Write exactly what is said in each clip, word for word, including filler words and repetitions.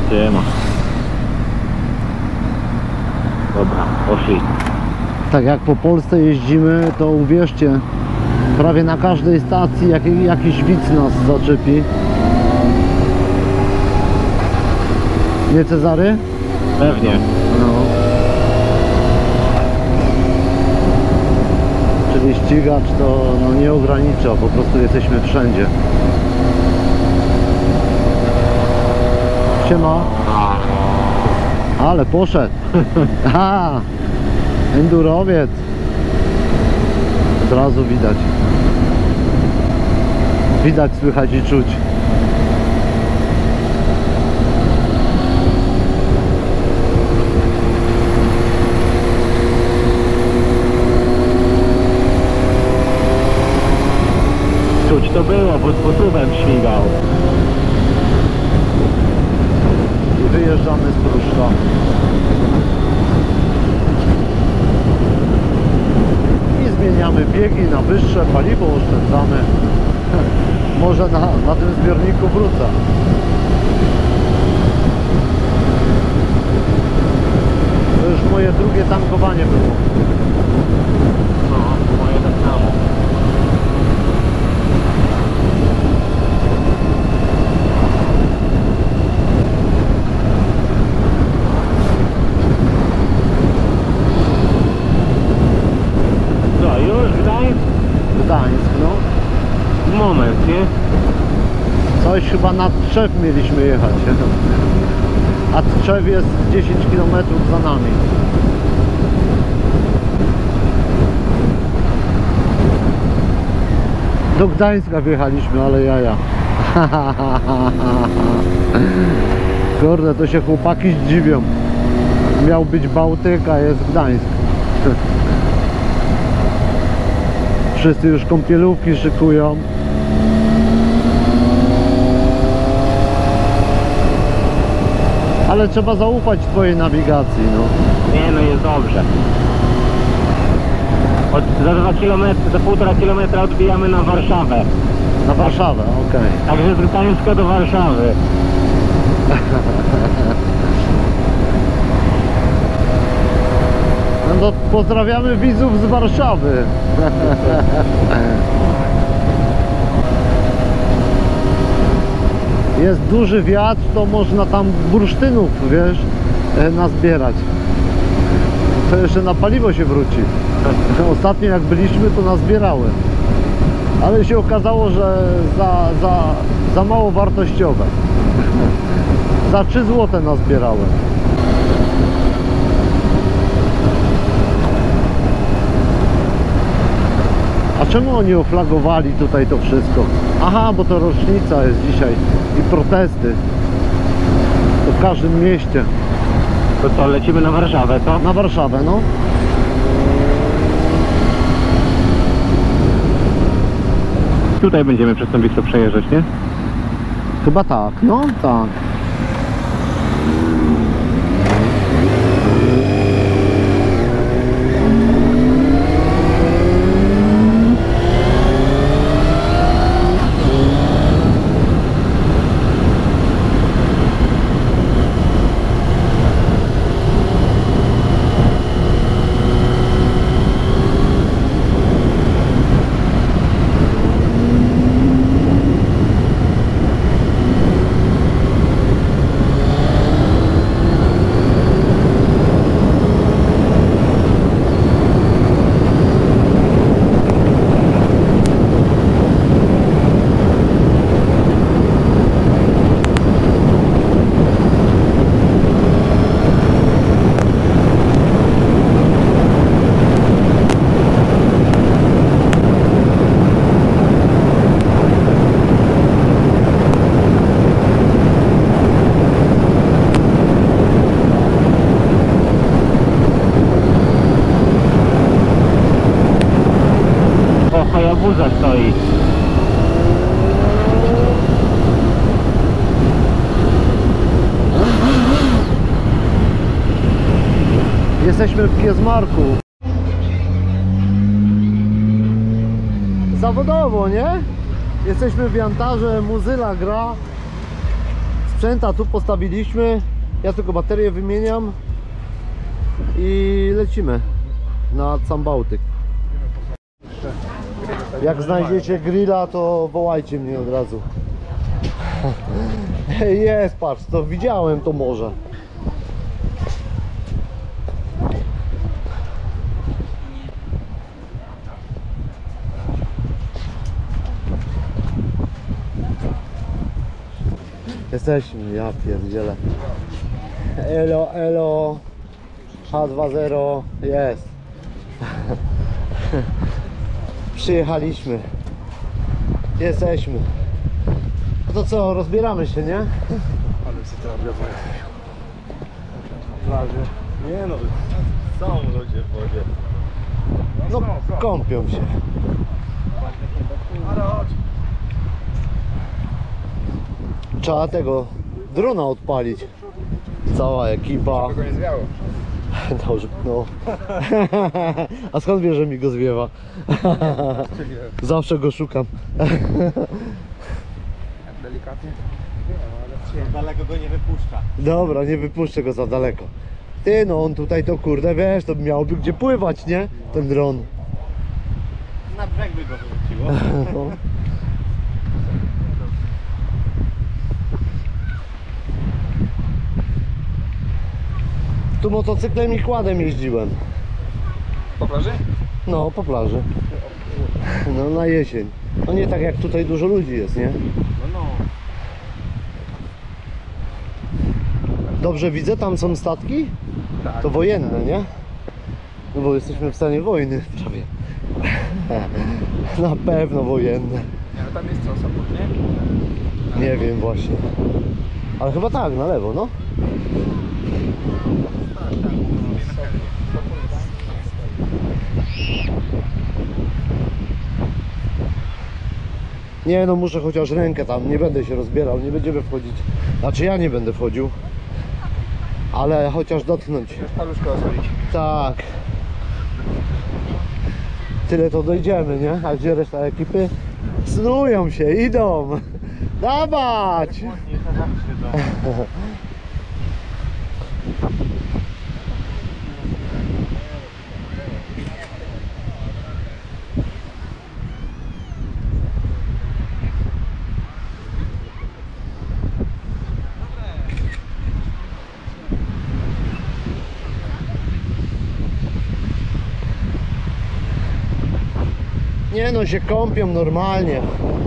Siema. Dobra, poszli. Tak jak po Polsce jeździmy, to uwierzcie, prawie na każdej stacji jak, jakiś widz nas zaczepi. Nie, Cezary? Pewnie. No. Czyli ścigacz to no, nie ogranicza, po prostu jesteśmy wszędzie. Siema. Ale poszedł. Aha, endurowiec. Od razu widać. Widać, słychać i czuć. Czuć to było, bo sposobem śmigał. I wyjeżdżamy z Pruszka. I zmieniamy biegi na wyższe, paliwo oszczędzamy. Może na, na tym zbiorniku wrócę. To już moje drugie tankowanie było. No, moje tak samo. Co, już Gdańsk? Gdańsk, no. Moment, nie? Coś chyba nad Tczew mieliśmy jechać. A Tczew jest dziesięć kilometrów za nami. Do Gdańska wjechaliśmy, ale jaja. Kurde, to się chłopaki zdziwią. Miał być Bałtyk, a jest Gdańsk. Wszyscy już kąpielówki szykują. Ale trzeba zaufać twojej nawigacji, no. Nie, no jest dobrze. Od, za dwa kilometry, za półtora kilometra odbijamy na Warszawę. Na Warszawę, okej. Okay. Także z Gdańska do Warszawy. No to pozdrawiamy widzów z Warszawy. Jest duży wiatr, to można tam bursztynów, wiesz, nazbierać. To jeszcze na paliwo się wróci. Ostatnio jak byliśmy, to nazbierały. Ale się okazało, że za, za, za mało wartościowe. Za trzy złote nazbierałem. A czemu oni oflagowali tutaj to wszystko? Aha, bo to rocznica jest dzisiaj i protesty. To w każdym mieście. To co, lecimy na Warszawę, co? Na Warszawę, no. Tutaj będziemy przez tą Wisłę przejeżdżać, nie? Chyba tak, no tak. Hayabusa stoi. Jesteśmy w Kiezmarku. Zawodowo, nie? Jesteśmy w Jantarze, muzyla gra. Sprzęta tu postawiliśmy. Ja tylko baterię wymieniam i lecimy na sam Bałtyk. Jak znajdziecie grilla, to wołajcie mnie od razu. Jest, patrz, to widziałem to morze. Jesteśmy, ja pierdzielę. Elo, elo. H dwa zero, jest. Przyjechaliśmy. Jesteśmy. No to co, rozbieramy się, nie? Ale się to obrazuję. Na plaży. Nie no, są ludzie w wodzie. No, kąpią się. Ale chodź. Trzeba tego drona odpalić. Cała ekipa. Tego nie zwiało. Dobrze, no. A skąd wiesz, że mi go zwiewa? Zawsze go szukam. Delikatnie. Ale daleko go nie wypuszcza. Dobra, nie wypuszczę go za daleko. Ty, no on tutaj to kurde, wiesz, to miałby gdzie pływać, nie? Ten dron. Na brzeg by go wyrzuciło. No. Tu motocyklem i kładem jeździłem. Po plaży? No, po plaży. No, na jesień. No nie tak jak tutaj dużo ludzi jest, nie? No no. Dobrze widzę, tam są statki? Tak. To wojenne, nie? No bo jesteśmy w stanie wojny prawie. Na pewno wojenne. Nie, ale tam jest co, Sopot, nie? Nie wiem właśnie. Ale chyba tak, na lewo, no. Nie no, muszę chociaż rękę tam, nie będę się rozbierał, nie będziemy wchodzić. Znaczy ja nie będę wchodził. Ale chociaż dotknąć. Już paluszko osolić. Tak. Tyle to dojdziemy, nie? A gdzie reszta ekipy? Snują się, idą. Dawać! Nie no, się kąpią normalnie.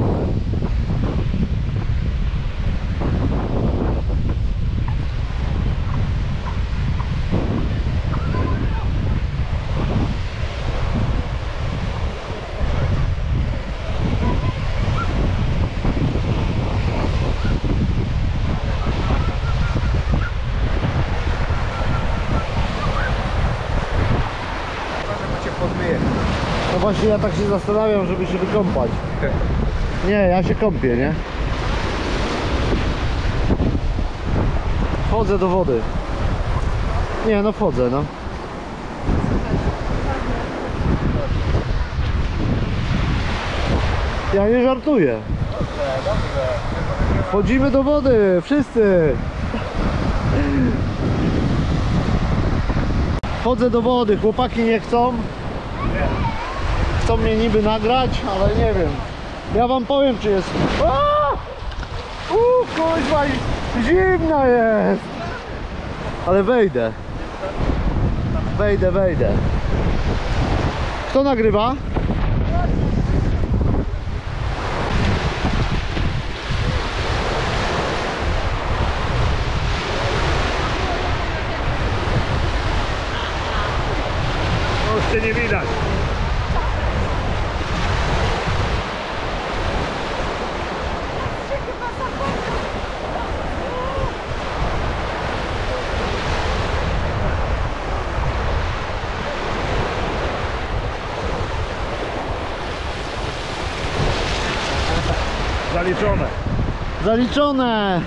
Cię podmyje. No właśnie ja tak się zastanawiam, żeby się wykąpać. Nie, ja się kąpię, nie? Wchodzę do wody. Nie, no wchodzę, no. Ja nie żartuję. Wchodzimy do wody, wszyscy. Wchodzę do wody, chłopaki nie chcą. Chcą mnie niby nagrać, ale nie wiem. Ja wam powiem, czy jest... Uuu, kuźwa, zimna jest. Ale wejdę. Wejdę, wejdę. Kto nagrywa? No, jeszcze nie widać. Zaliczone. Zaliczone.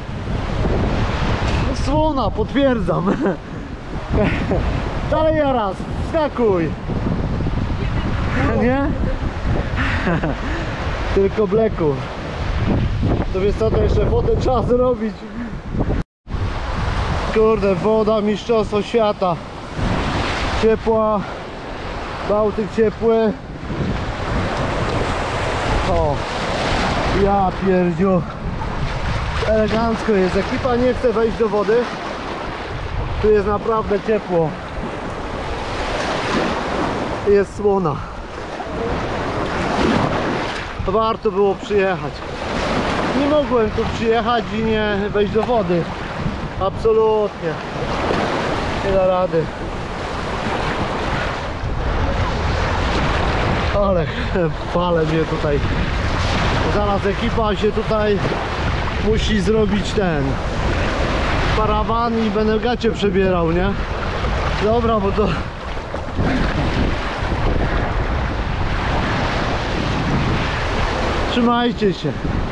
Słona, potwierdzam. Dalej ja raz, skakuj. Nie? Tylko bleku. To wiesz co, to jeszcze wodę trzeba zrobić. Kurde, woda mistrzostwo świata. Ciepła. Bałtyk ciepły. O, ja pierdziu. Elegancko jest. Ekipa nie chce wejść do wody. Tu jest naprawdę ciepło. Jest słona. Warto było przyjechać. Nie mogłem tu przyjechać i nie wejść do wody. Absolutnie. Nie da rady. Ale fale mnie tutaj. Zaraz ekipa się tutaj musi zrobić ten parawan i będę gacie przebierał, nie? Dobra, bo to trzymajcie się.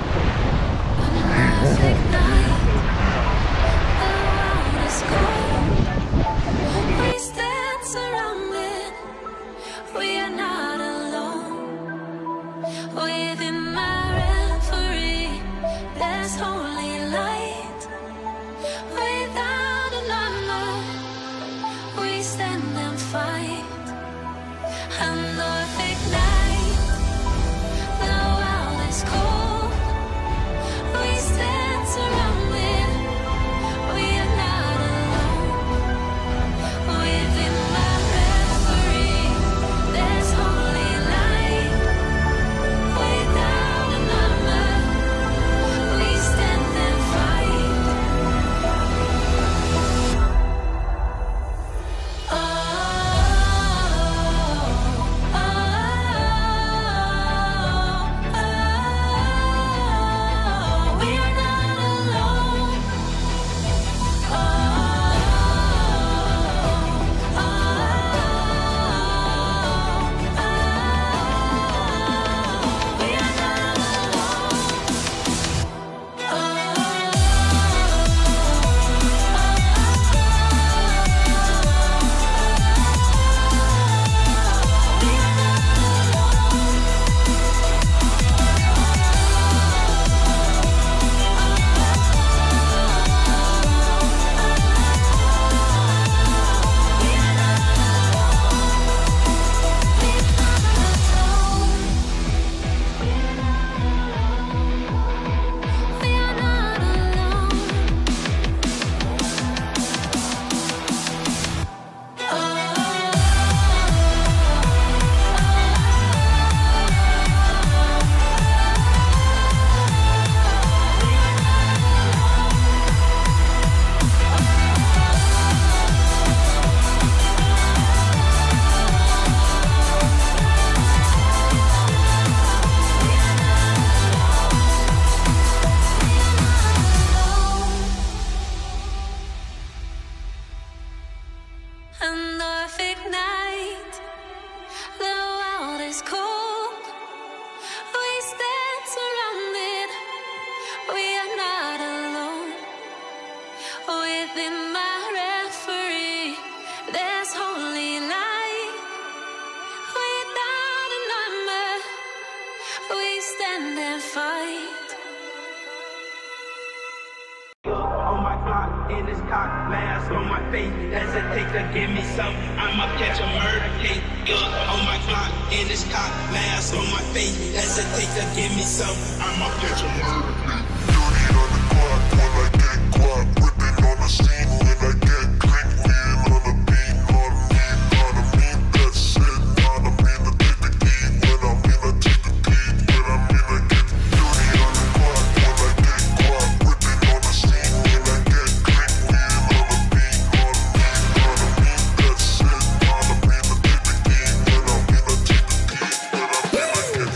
In this cock mask on my face, hesitate to give me some. I'ma catch a murder case. Gun on my clock, in this cock mask on my face, hesitate to give me some. I'ma catch a murder case. Dirty on the clock when I get guap, whipping on the scene when I get clean, lean on the beat, on me, on the mean, that's it, on the mean, I take the key, when I'm in, I take the key, when I'm in, I get dirty on the clock when I get guap, whipping on the scene when I get clean, lean on the beat, on me, on the mean, that's it, on the mean, I take the key, when I'm in, I take the key, when I'm in, I get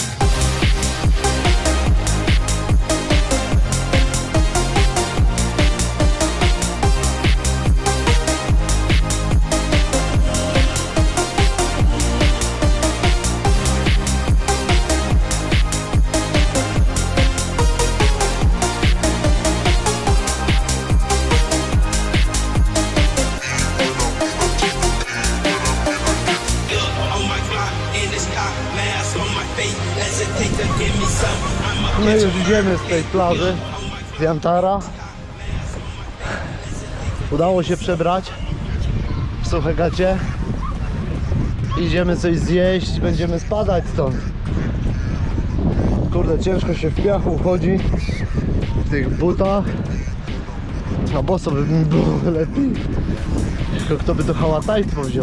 My już idziemy z tej plaży z Jantara. Udało się przebrać w suche gacie. Idziemy coś zjeść, będziemy spadać stąd. Kurde, ciężko się w piachu chodzi w tych butach. Na boso by mi było lepiej. Tylko kto by to hałatajstwo wziął.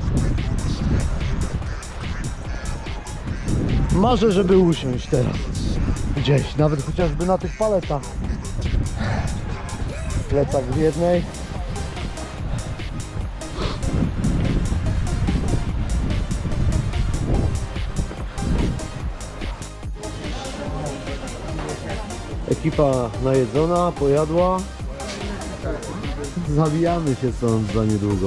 Marzę, żeby usiąść teraz gdzieś, nawet chociażby na tych paletach. Plecak w jednej. Ekipa najedzona, pojadła. Zawijamy się stąd za niedługo.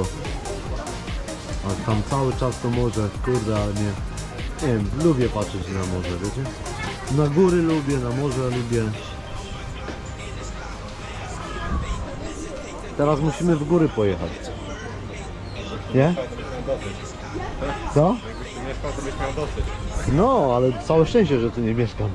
A tam cały czas to morze, kurde, ale nie. Nie wiem, lubię patrzeć na morze, wiecie? Na góry lubię, na morze lubię. Teraz musimy w góry pojechać. Nie? Co? Jakbyś tu mieszkał, to byś miał dosyć. No, ale całe szczęście, że tu nie mieszkam.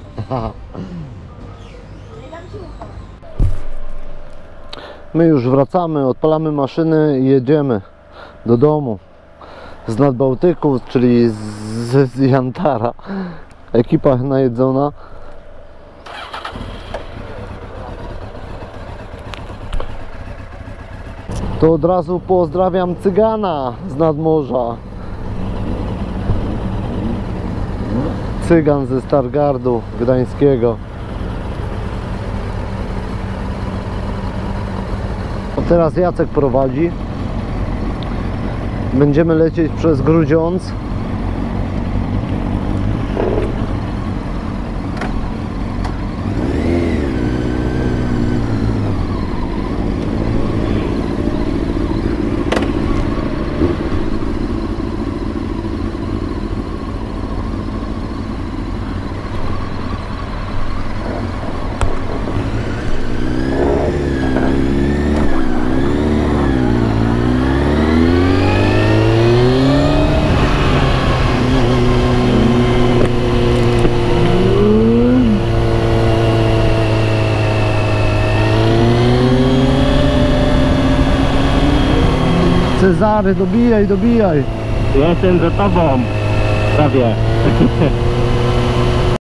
My już wracamy, odpalamy maszyny i jedziemy do domu z Nadbałtyku, czyli z, z Jantara. Ekipa najedzona. To od razu pozdrawiam Cygana z nadmorza. Cygan ze Stargardu Gdańskiego. A teraz Jacek prowadzi. Będziemy lecieć przez Grudziądz. Cezary, dobijaj, dobijaj. Jestem za tobą. Prawie.